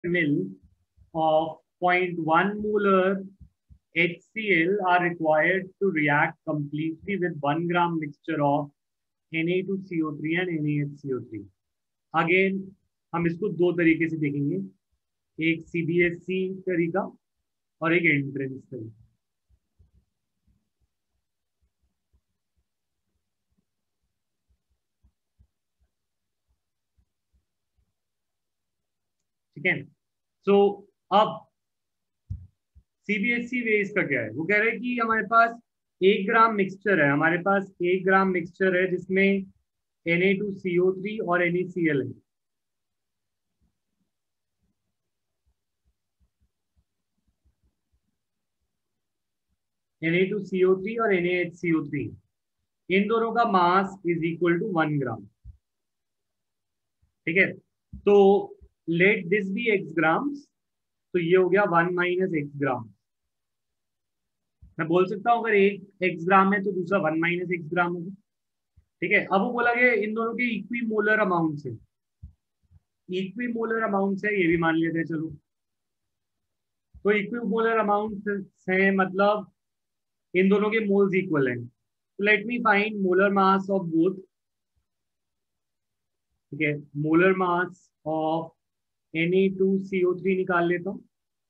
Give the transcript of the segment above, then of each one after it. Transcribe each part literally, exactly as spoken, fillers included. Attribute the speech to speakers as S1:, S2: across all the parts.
S1: ml of zero point one molar HCl are required to react completely with one gram mixture of N A two C O three and N A H C O three. Again हम इसको दो तरीके से देखेंगे, एक CBSE तरीका और एक एंट्रेंस तरीका. ठीक है. सो अब सीबीएसई वे इसका क्या है, वो कह रहे हैं कि हमारे पास एक ग्राम मिक्सचर है, हमारे पास एक ग्राम मिक्सचर है जिसमें N A two C O three और NaCl है. N A two C O three और N A H C O three, इन दोनों का mass is equal to one gram. ठीक है. तो let this be x grams, तो ये हो गया वन माइनस एक्स ग्राम. मैं बोल सकता हूं अगर एक एक्स ग्राम है तो दूसरा वन माइनस एक्स ग्राम होगा. ठीक है. अब वो बोला गया इन दोनों के इक्वी मोलर अमाउंट है, इक्वी मोलर अमाउंट है, ये भी मान लेते हैं. चलो, तो इक्वी मोलर अमाउंट है मतलब इन दोनों के मोल्स इक्वल हैं. तो let me find molar mass of both. ठीक है. Molar mass of N A two C O three निकाल लेता हूं,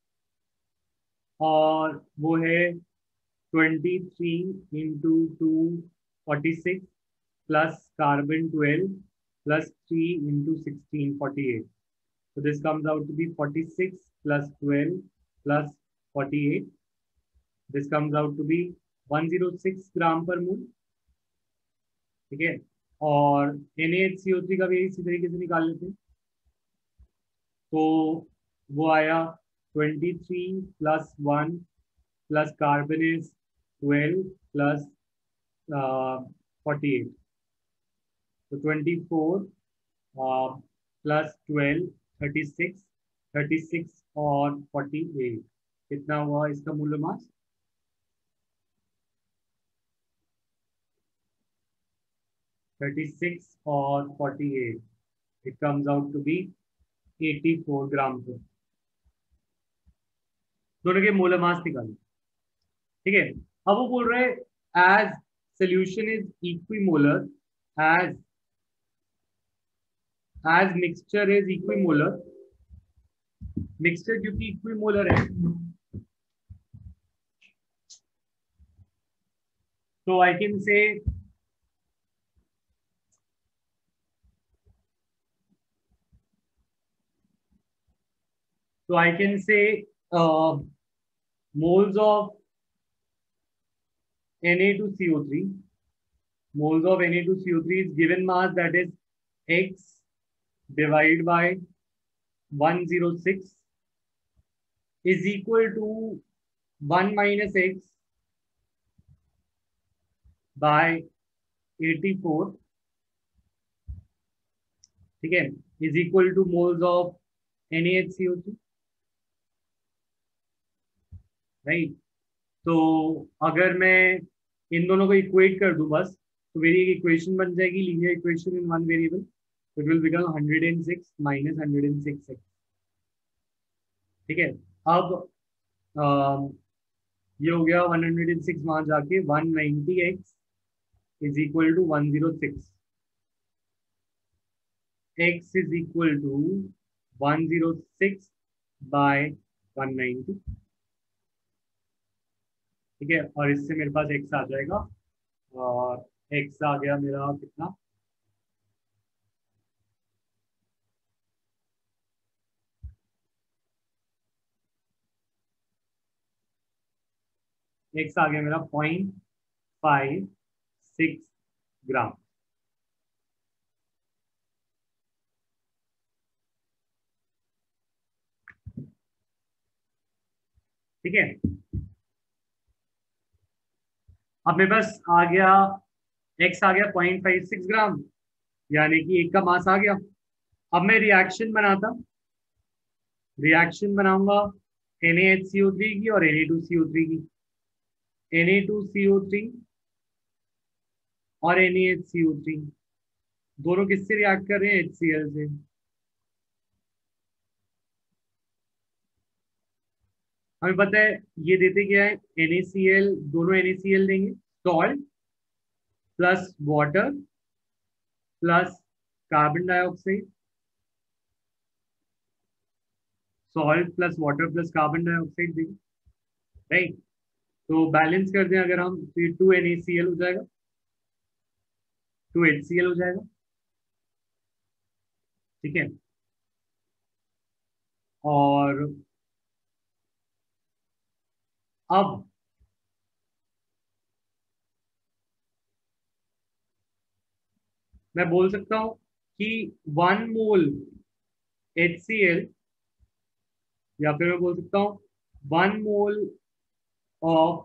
S1: और वो है twenty three into two forty six plus carbon twelve plus three into sixteen forty eight. So this comes out to be forty-six plus twelve plus forty-eight. This comes out to be one hundred six gram per mole. ठीक है. और N A H C O three का भी इसी तरीके से निकाल लेते हैं. तो वो आया twenty three plus one plus carbon is twelve plus forty eight. तो twenty four plus twelve thirty six, thirty six और फोर्टी एट, कितना हुआ इसका मूल्य मास? थर्टी सिक्स और forty eight, it comes out to be eighty four gram per. दोनों के molar mass निकालें. ठीक है. अब वो बोल रहे हैं as solution is equimolar, as as mixture is equimolar, mixture क्योंकि इक्विमोलर है तो I can say so I can say uh, moles of N A two C O three, moles of N A two C O three is given mass, that is X divided by one hundred six is equal to one minus X by eighty-four. ठीक है. is equal to moles of N A H C O three. Right. तो अगर मैं इन दोनों को equate कर दूं बस, तो मेरी एक इक्वेशन बन जाएगी, linear equation in one variable. It will become one hundred six minus one hundred six x. ठीक है. अब आ, ये हो गया one hundred six, वहां जाके one hundred ninety x is equal to one hundred six. x is equal to one hundred six by one hundred ninety. ठीक है. और इससे मेरे पास x आ जाएगा, और x आ गया मेरा कितना, x आ गया मेरा पॉइंट फाइव सिक्स ग्राम. ठीक है. अब मेरे पास आ गया x आ गया पॉइंट फाइव सिक्स ग्राम, यानी कि एक का मास आ गया. अब मैं रिएक्शन बनाता, रिएक्शन बनाऊंगा N A H C O three की और N A two C O three की. N A two C O three और N A H C O three दोनों किससे रिएक्ट कर रहे हैं? HCl से. हमें पता है ये देते क्या है, NaCl, दोनों NaCl देंगे, salt plus water plus carbon dioxide, salt plus water plus carbon dioxide देंगे, राइट। तो बैलेंस कर दें अगर हम, तो ये टू NaCl हो जाएगा, टू HCl हो जाएगा, ठीक है। और अब मैं बोल सकता हूं कि वन मोल HCl, या फिर मैं बोल सकता हूँ one mole of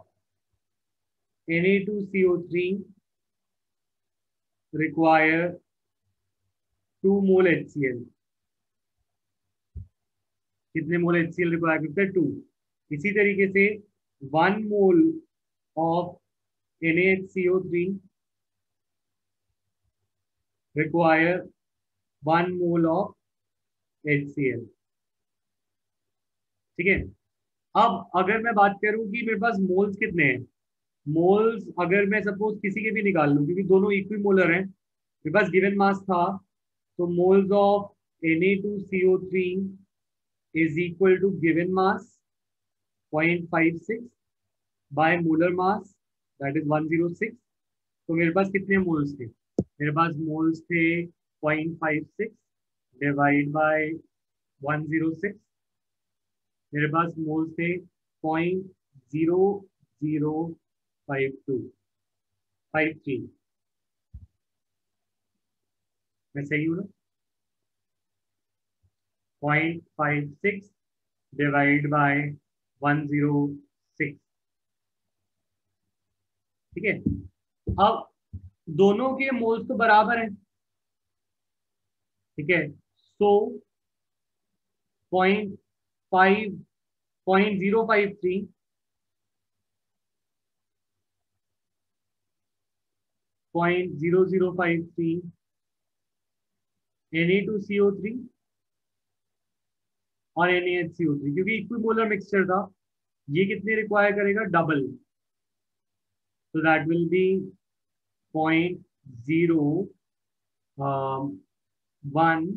S1: Na2CO3 require two mole HCl। कितने मोल HCl रिक्वायर करते हैं? टू। इसी तरीके से one mole of NaHCO3 require one mole of HCl, ठीक है। अब अगर मैं बात करूं कि मेरे पास मोल्स कितने हैं, मोल्स अगर मैं सपोज किसी के भी निकाल लूं, क्योंकि दोनों इक्वी मोलर हैं, मेरे पास गिवन मास था, तो moles of Na2CO3 is equal to given mass zero point five six by molar mass, that is one hundred six। तो मेरे पास कितने मोल्स थे? मेरे पास मोल्स थे zero point five six divide by one hundred six। मेरे पास moles थे zero point zero zero five two five three। मैं सही हूँ ना? zero point five six divide by one hundred six, ठीक है। अब दोनों के मोल्स तो बराबर हैं, ठीक है। So point five point zero five three point zero zero five three Na2CO3 और NaHCO3, क्योंकि इक्विमोलर मिक्सचर था, ये कितने रिक्वायर करेगा? Double. so that will be zero point zero one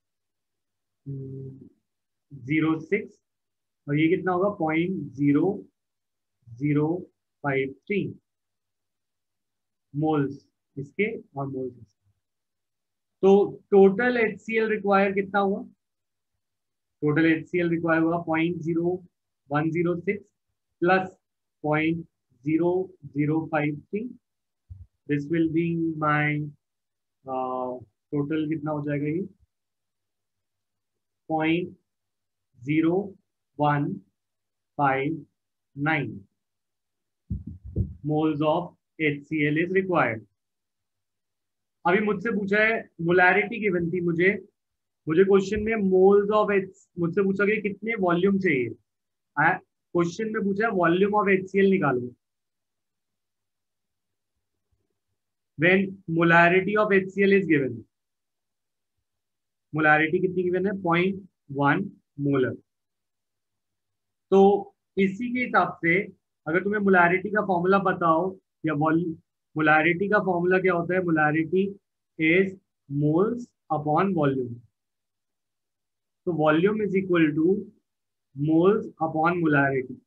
S1: zero six, और ये कितना होगा? Point zero zero five three moles इसके और मोल्स इसके। तो टोटल HCl रिक्वायर कितना हुआ? टोटल HCl रिक्वायर हुआ point zero one zero six plus point zero zero five three. This will be my total, कितना हो जाएगा ये? Point zero one five nine moles of HCl is required. अभी मुझसे पूछा है, मोलैरिटी गिवन थी मुझे मुझे क्वेश्चन में मोल्स ऑफ एच, मुझसे पूछा गया कितने वॉल्यूम चाहिए, क्वेश्चन में पूछा है वॉल्यूम ऑफ HCl निकालो। When molarity of HCl is given, molarity कितनी गिवन है? Point one molar. तो इसी के हिसाब से अगर तुम्हें मोलैरिटी का फॉर्मूला बताओ, या वॉल्यूम, मोलैरिटी का फॉर्मूला क्या होता है? Molarity is moles upon volume. तो volume is equal to moles upon molarity.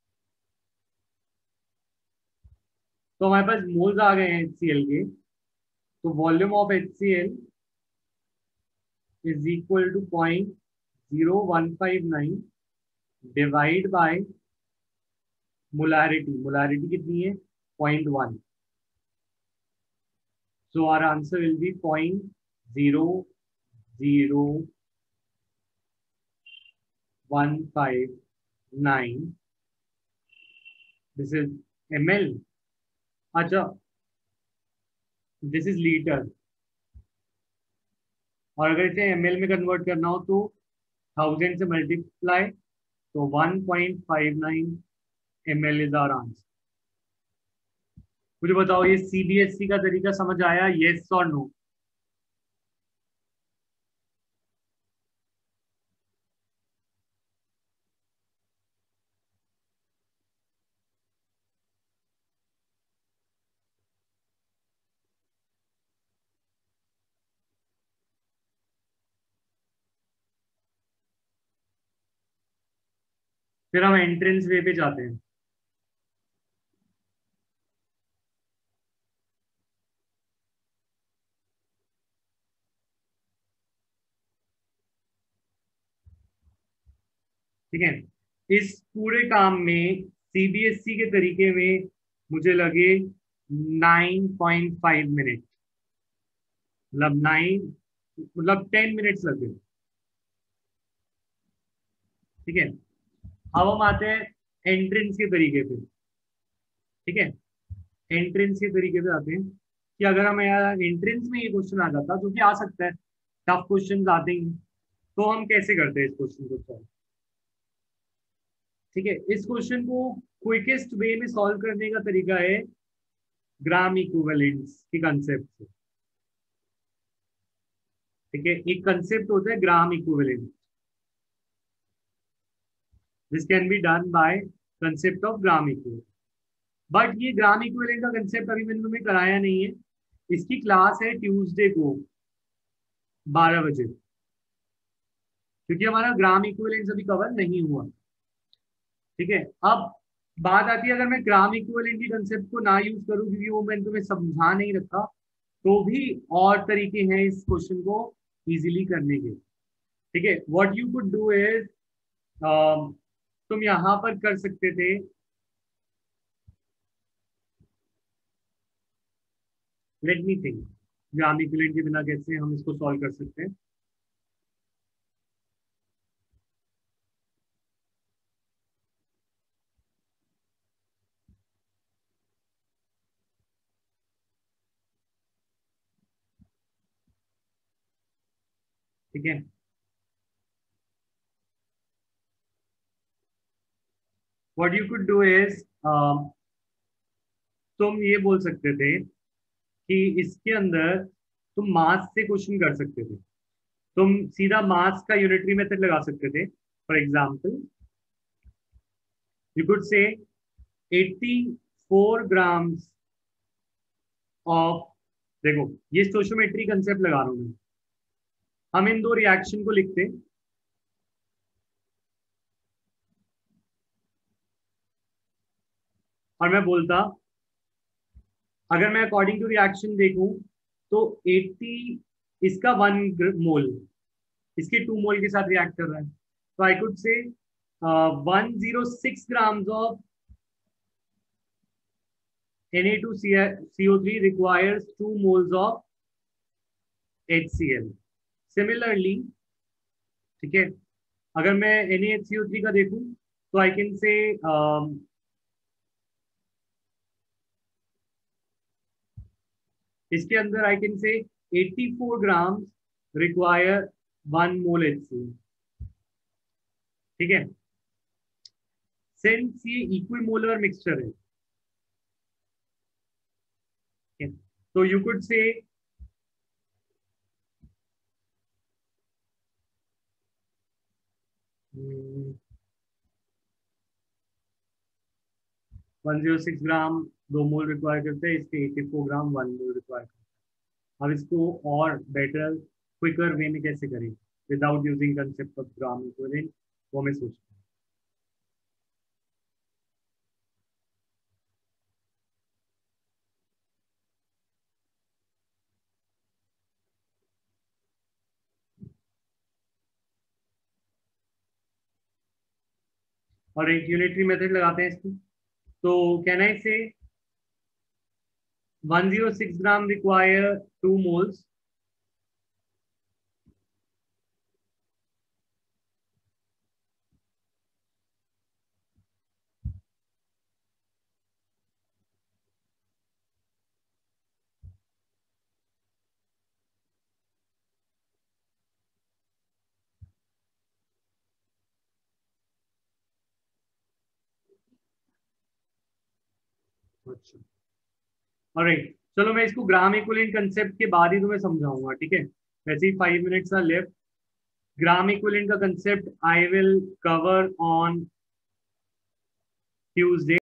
S1: तो हमारे पास मोल्स आ गए हैं HCl के, तो volume of HCl is equal to point zero one five nine divide by molarity. Molarity कितनी है? Point one. So our answer will be point zero zero one five nine. This is ml। अच्छा, this is litre, और अगर इसे ml में convert करना हो तो थाउजेंड से मल्टीप्लाई, तो one point five nine ml is our answer. मुझे बताओ, ये सीबीएसई का तरीका समझ आया? येस और नो? फिर हम एंट्रेंस वे पे जाते हैं। ठीक है, इस पूरे काम में सीबीएसई के तरीके में मुझे लगे नाइन पॉइंट फाइव मिनट, मतलब नाइन मतलब टेन मिनट्स लगे। ठीक है, अब हम आते हैं एंट्रेंस के तरीके पे। ठीक है, एंट्रेंस के तरीके पे आते हैं कि अगर हम एंट्रेंस में ये क्वेश्चन आ जाता, जो कि आ सकता है, टफ क्वेश्चन आते ही, तो हम कैसे करते हैं इस क्वेश्चन को सॉल्व। ठीक है, इस क्वेश्चन को क्विकेस्ट वे में सॉल्व करने का तरीका है ग्राम इक्विवेलेंस की कंसेप्ट से। ठीक है, एक कंसेप्ट होता है gram equivalence, this can be done by concept of gram equivalence. But ये ग्राम इक्विवेलेंट का कंसेप्ट अभी मैंने तुम्हें कराया नहीं है, इसकी क्लास है ट्यूसडे को बारह बजे, क्योंकि हमारा ग्राम इक्विवेलेंस अभी कवर नहीं हुआ। ठीक है, अब बात आती है, अगर मैं ग्राम इक्विवेलेंट की कंसेप्ट को ना यूज करूं, क्योंकि वो मैंने तुम्हें समझा नहीं रखा, तो भी और तरीके हैं इस क्वेश्चन को इजीली करने के। ठीक है, what you could do is, तुम यहां पर कर सकते थे, let me think, gram equivalent के बिना कैसे हम इसको सॉल्व कर सकते हैं। ठीक है, what you could do is, तुम ये बोल सकते थे कि इसके अंदर तुम मास से क्वेश्चन कर सकते थे, तुम सीधा मास का यूनिटरी मेथड लगा सकते थे। For example you could say eighty four grams of, देखो ये स्टोइचियोमेट्री कंसेप्ट लगा रहा हूं मैं, हम इन दो रिएक्शन को लिखते, और मैं बोलता, अगर मैं अकॉर्डिंग टू रिएक्शन देखूं तो एट्टी इसका वन मोल इसके टू मोल के साथ रिएक्ट कर रहा है, तो I could say one zero six grams of N A two C O three requires two moles of H C L. Similarly, ठीक है, अगर मैं एन ए एच सी ओ थ्री का देखूं तो आई कैन से इसके अंदर I can say eighty four grams require one mole H C L. ठीक है, सिंस ये इक्विमोलर मिक्सचर है, तो you could say one zero six ग्राम दो मोल रिक्वायर करते हैं, इसके eighty four gram one mole require करते हैं। अब इसको और बेटर क्विकर वे में कैसे करें without using concept of gram equivalent, वो मैं सोचता हूँ। और एक यूनिटरी मेथड लगाते हैं इसको, तो can I say one zero six gram require two moles, अच्छा ऑलराइट, चलो मैं इसको ग्राम इक्विवेलेंट कंसेप्ट के बाद ही तुम्हें समझाऊंगा। ठीक है, वैसे ही फाइव मिनट्स का लेफ्ट, ग्राम इक्विवेलेंट का concept I will cover on Tuesday.